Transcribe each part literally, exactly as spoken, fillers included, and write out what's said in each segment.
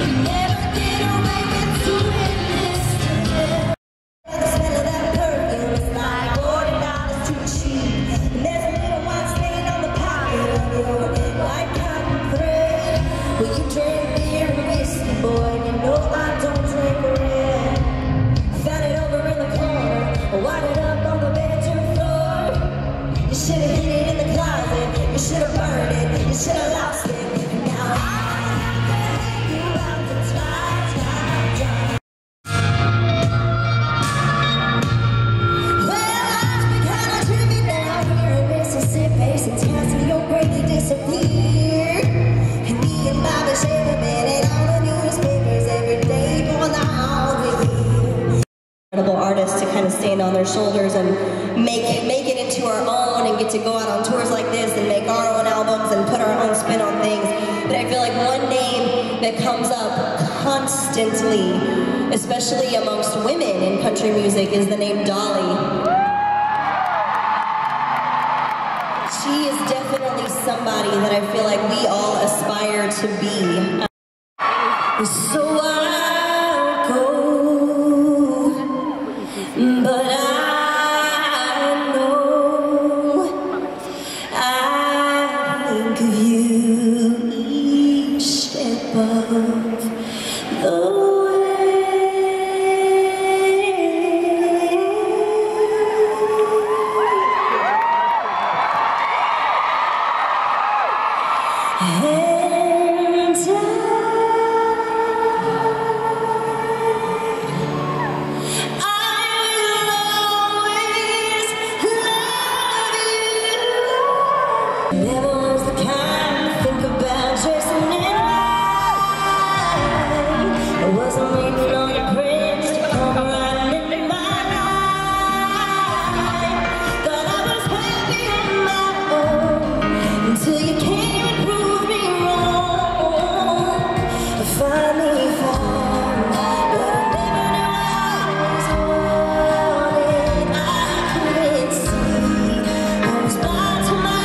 Artists to kind of stand on their shoulders and make make it into our own, and get to go out on tours like this and make our own albums and put our own spin on things. But I feel like one name that comes up constantly, especially amongst women in country music, is the name Dolly. She is definitely somebody that I feel like we all aspire to be. So I'll go. But I know I think of you each step of the never was the kind to think about dressing in white. I wasn't waiting on your friends to come running in my life. Thought I was happy on my own until you came and proved me wrong. I finally found what I never knew I was wanting. I couldn't see. I was blind to my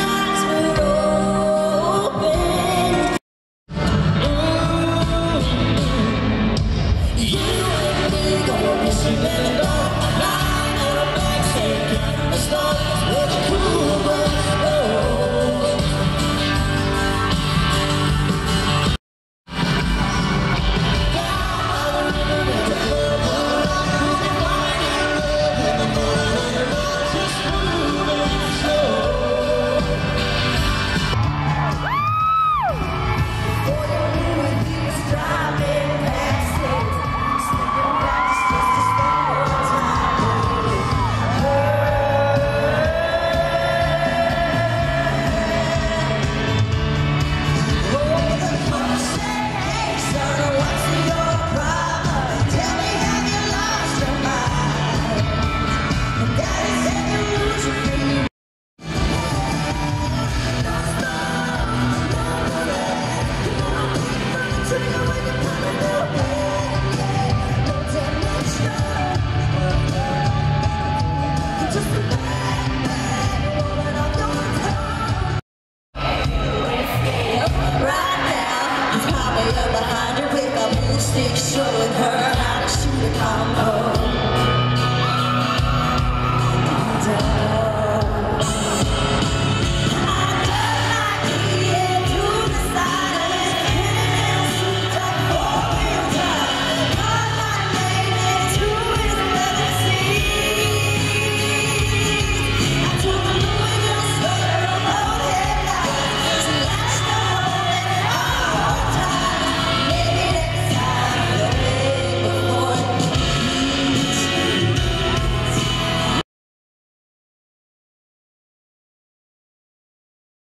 showing her how to shoot a combo.